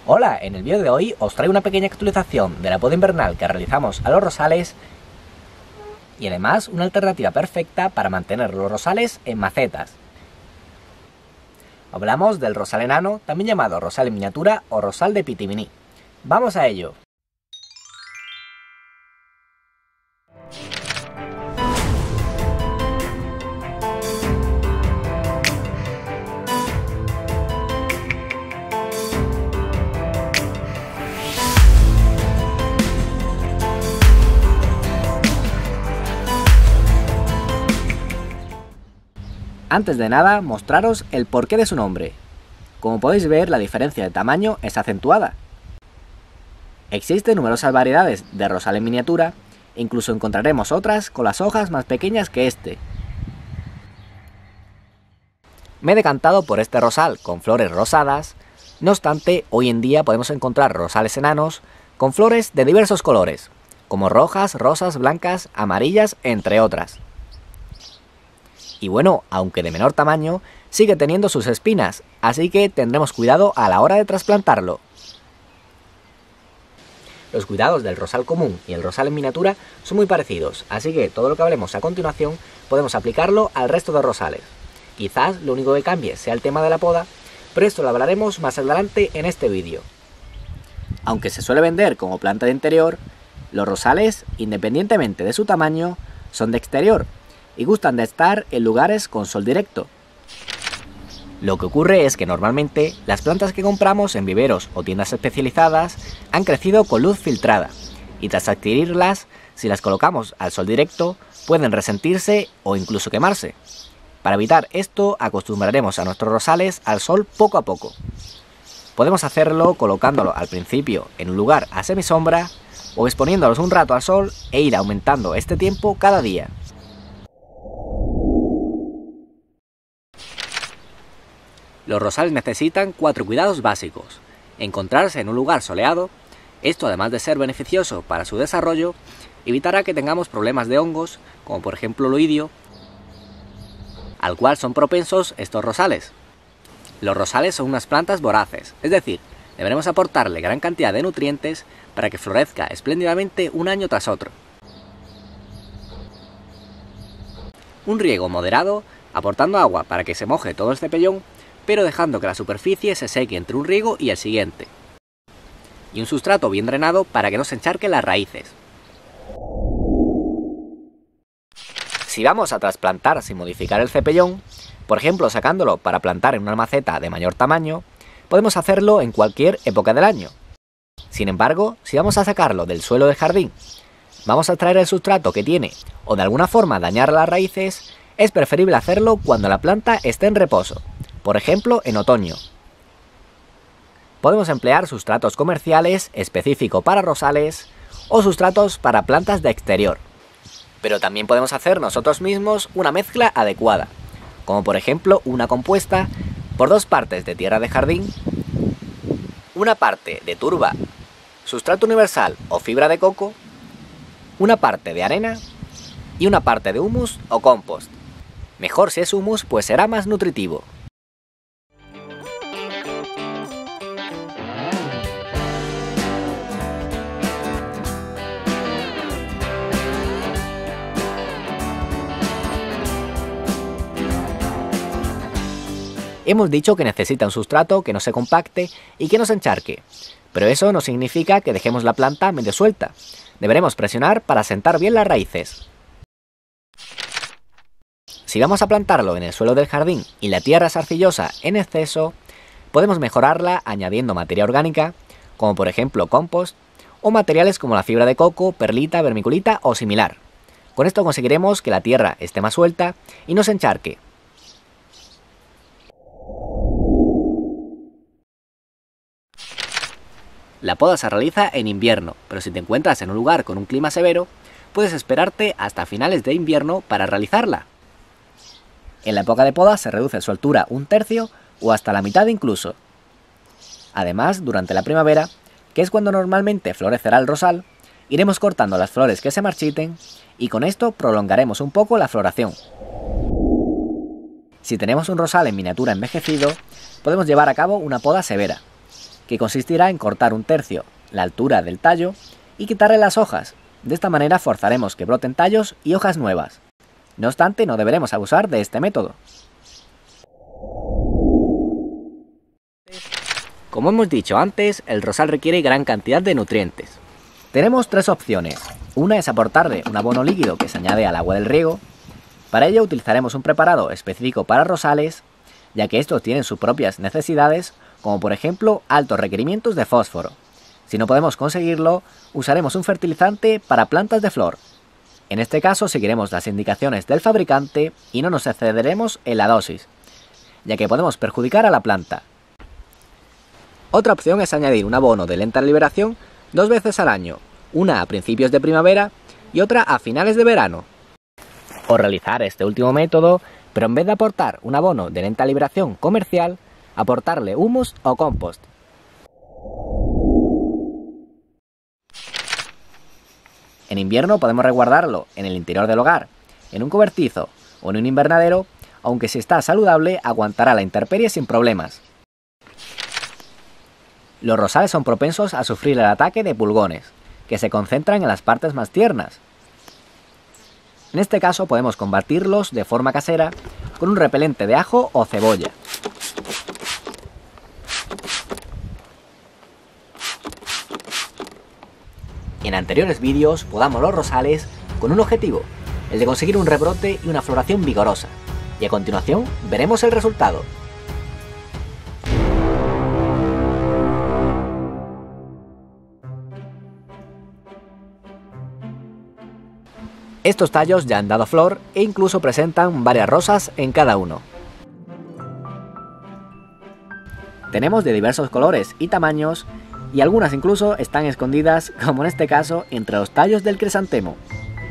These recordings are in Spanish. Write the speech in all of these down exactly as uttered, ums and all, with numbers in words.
Hola, en el vídeo de hoy os traigo una pequeña actualización de la poda invernal que realizamos a los rosales y además una alternativa perfecta para mantener los rosales en macetas. Hablamos del rosal enano, también llamado rosal en miniatura o rosal de pitiminí. ¡Vamos a ello! Antes de nada, mostraros el porqué de su nombre. Como podéis ver, la diferencia de tamaño es acentuada. Existen numerosas variedades de rosal en miniatura, e incluso encontraremos otras con las hojas más pequeñas que este. Me he decantado por este rosal con flores rosadas, no obstante, hoy en día podemos encontrar rosales enanos con flores de diversos colores, como rojas, rosas, blancas, amarillas, entre otras. Y bueno, aunque de menor tamaño, sigue teniendo sus espinas, así que tendremos cuidado a la hora de trasplantarlo. Los cuidados del rosal común y el rosal en miniatura son muy parecidos, así que todo lo que hablemos a continuación podemos aplicarlo al resto de rosales. Quizás lo único que cambie sea el tema de la poda, pero esto lo hablaremos más adelante en este vídeo. Aunque se suele vender como planta de interior, los rosales, independientemente de su tamaño, son de exterior y gustan de estar en lugares con sol directo. Lo que ocurre es que normalmente las plantas que compramos en viveros o tiendas especializadas han crecido con luz filtrada y tras adquirirlas, si las colocamos al sol directo, pueden resentirse o incluso quemarse. Para evitar esto, acostumbraremos a nuestros rosales al sol poco a poco. Podemos hacerlo colocándolo al principio en un lugar a semisombra o exponiéndolos un rato al sol e ir aumentando este tiempo cada día. Los rosales necesitan cuatro cuidados básicos. Encontrarse en un lugar soleado, esto además de ser beneficioso para su desarrollo, evitará que tengamos problemas de hongos, como por ejemplo el oidio, al cual son propensos estos rosales. Los rosales son unas plantas voraces, es decir, deberemos aportarle gran cantidad de nutrientes para que florezca espléndidamente un año tras otro. Un riego moderado, aportando agua para que se moje todo el cepellón, pero dejando que la superficie se seque entre un riego y el siguiente. Y un sustrato bien drenado para que no se encharquen las raíces. Si vamos a trasplantar sin modificar el cepellón, por ejemplo sacándolo para plantar en una maceta de mayor tamaño, podemos hacerlo en cualquier época del año. Sin embargo, si vamos a sacarlo del suelo del jardín, vamos a extraer el sustrato que tiene o de alguna forma dañar las raíces, es preferible hacerlo cuando la planta esté en reposo. Por ejemplo, en otoño. Podemos emplear sustratos comerciales específicos para rosales o sustratos para plantas de exterior. Pero también podemos hacer nosotros mismos una mezcla adecuada, como por ejemplo una compuesta por dos partes de tierra de jardín, una parte de turba, sustrato universal o fibra de coco, una parte de arena y una parte de humus o compost. Mejor si es humus, pues será más nutritivo. Hemos dicho que necesita un sustrato que no se compacte y que no se encharque, pero eso no significa que dejemos la planta medio suelta. Deberemos presionar para asentar bien las raíces. Si vamos a plantarlo en el suelo del jardín y la tierra es arcillosa en exceso, podemos mejorarla añadiendo materia orgánica, como por ejemplo compost, o materiales como la fibra de coco, perlita, vermiculita o similar. Con esto conseguiremos que la tierra esté más suelta y no se encharque. La poda se realiza en invierno, pero si te encuentras en un lugar con un clima severo, puedes esperarte hasta finales de invierno para realizarla. En la época de poda se reduce su altura un tercio o hasta la mitad incluso. Además, durante la primavera, que es cuando normalmente florecerá el rosal, iremos cortando las flores que se marchiten y con esto prolongaremos un poco la floración. Si tenemos un rosal en miniatura envejecido, podemos llevar a cabo una poda severa. que consistirá en cortar un tercio la altura del tallo y quitarle las hojas. De esta manera forzaremos que broten tallos y hojas nuevas. No obstante, no deberemos abusar de este método. Como hemos dicho antes, el rosal requiere gran cantidad de nutrientes. Tenemos tres opciones. Una es aportarle un abono líquido que se añade al agua del riego. Para ello utilizaremos un preparado específico para rosales, ya que estos tienen sus propias necesidades, como por ejemplo altos requerimientos de fósforo. Si no podemos conseguirlo, usaremos un fertilizante para plantas de flor. En este caso seguiremos las indicaciones del fabricante y no nos excederemos en la dosis, ya que podemos perjudicar a la planta. Otra opción es añadir un abono de lenta liberación dos veces al año, una a principios de primavera y otra a finales de verano. O realizar este último método, pero en vez de aportar un abono de lenta liberación comercial, aportarle humus o compost. En invierno podemos resguardarlo en el interior del hogar, en un cobertizo o en un invernadero, aunque si está saludable aguantará la intemperie sin problemas. Los rosales son propensos a sufrir el ataque de pulgones, que se concentran en las partes más tiernas. En este caso podemos combatirlos de forma casera con un repelente de ajo o cebolla. En anteriores vídeos podamos los rosales con un objetivo, el de conseguir un rebrote y una floración vigorosa, y a continuación veremos el resultado. Estos tallos ya han dado flor e incluso presentan varias rosas en cada uno. Tenemos de diversos colores y tamaños, y algunas incluso están escondidas, como en este caso, entre los tallos del crisantemo.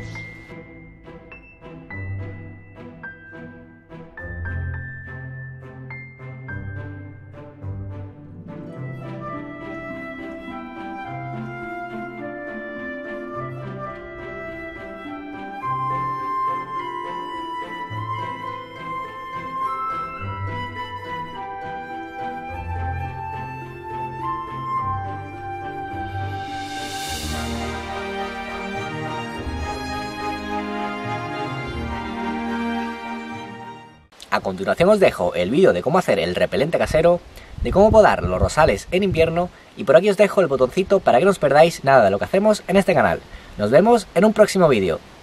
A continuación os dejo el vídeo de cómo hacer el repelente casero, de cómo podar los rosales en invierno, y por aquí os dejo el botoncito para que no os perdáis nada de lo que hacemos en este canal. Nos vemos en un próximo vídeo.